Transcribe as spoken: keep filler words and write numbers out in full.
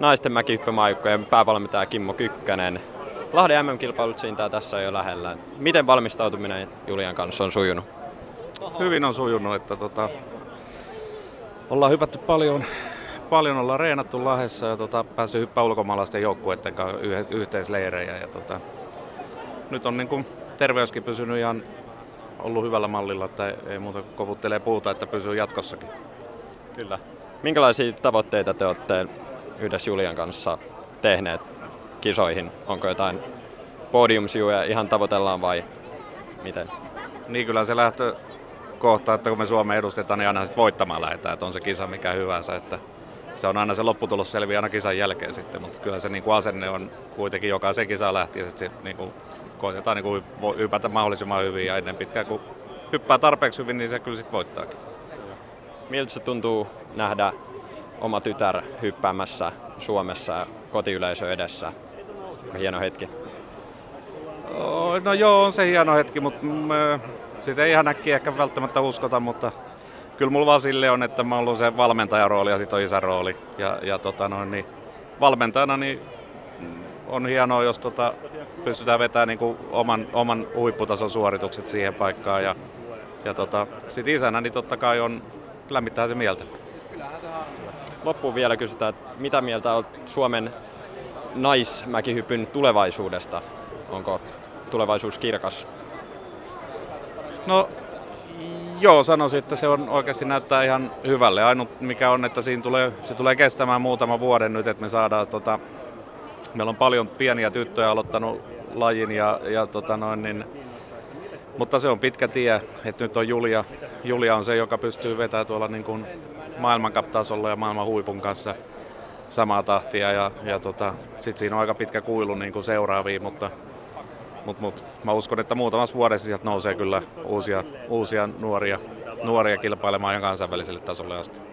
naisten mäkihyppymaajoukkueen päävalmentaja Kimmo Kykkänen. Lahden M M-kilpailut siintää tässä jo lähellä. Miten valmistautuminen Julian kanssa on sujunut? Hyvin on sujunut, että tota, ollaan hypätty paljon, paljon ollaan reenattu Lahdessa ja tota, päästy hyppää ulkomaalaisten joukkueiden kanssa yhteisleirejä. Ja tota, nyt on niin kuin terveyskin pysynyt ihan ollut hyvällä mallilla, että ei, ei muuta koputtelee puuta, että pysyy jatkossakin. Kyllä. Minkälaisia tavoitteita te olette yhdessä Julian kanssa tehneet kisoihin? Onko jotain podiumsijoja ihan tavoitellaan vai miten? Niin kyllä se lähtökohta, että kun me Suomeen edustetaan, niin aina voittamaan lähdetään, että on se kisa mikä hyvänsä. Että se on aina se lopputulos selviää aina kisan jälkeen sitten, mutta kyllä se niin kuin asenne on kuitenkin jokaisen kisaan lähtien, että se niin kuin koitetaan niin kuin hypätä mahdollisimman hyvin ja ennen pitkään kun hyppää tarpeeksi hyvin, niin se kyllä sitten voittaakin. Miltä se tuntuu nähdä oma tytär hyppäämässä Suomessa kotiyleisö edessä? Hieno hetki. No joo, on se hieno hetki, mutta sitä ei ihan äkkiä ehkä välttämättä uskota, mutta kyllä mulla vaan sille on, että mä oon ollut se valmentajan rooli ja sit on isän rooli. Ja, ja tota noin, niin valmentajana niin on hienoa, jos tota pystytään vetämään niin kuin oman, oman huipputason suoritukset siihen paikkaan. Ja, ja tota, sit isänä niin totta kai on lämmittää se mieltä. Loppuun vielä kysytään, että mitä mieltä olet Suomen naismäkihypyn tulevaisuudesta? Onko tulevaisuus kirkas? No joo, sanoisin, että se on oikeasti näyttää ihan hyvälle. Ainut mikä on, että siinä tulee, se tulee kestämään muutama vuoden nyt, että me saadaan, tota, meillä on paljon pieniä tyttöjä aloittanut lajin, ja, ja, tota noin, niin, mutta se on pitkä tie, että nyt on Julia. Julia on se, joka pystyy vetämään tuolla niin kuin maailmankap-tasolla ja maailman huipun kanssa samaa tahtia, ja, ja tota, sitten siinä on aika pitkä kuilu niin kuin seuraaviin, mutta Mut, mut, mä uskon, että muutamassa vuodessa sieltä nousee kyllä uusia, uusia nuoria, nuoria kilpailemaan ihan kansainväliselle tasolle asti.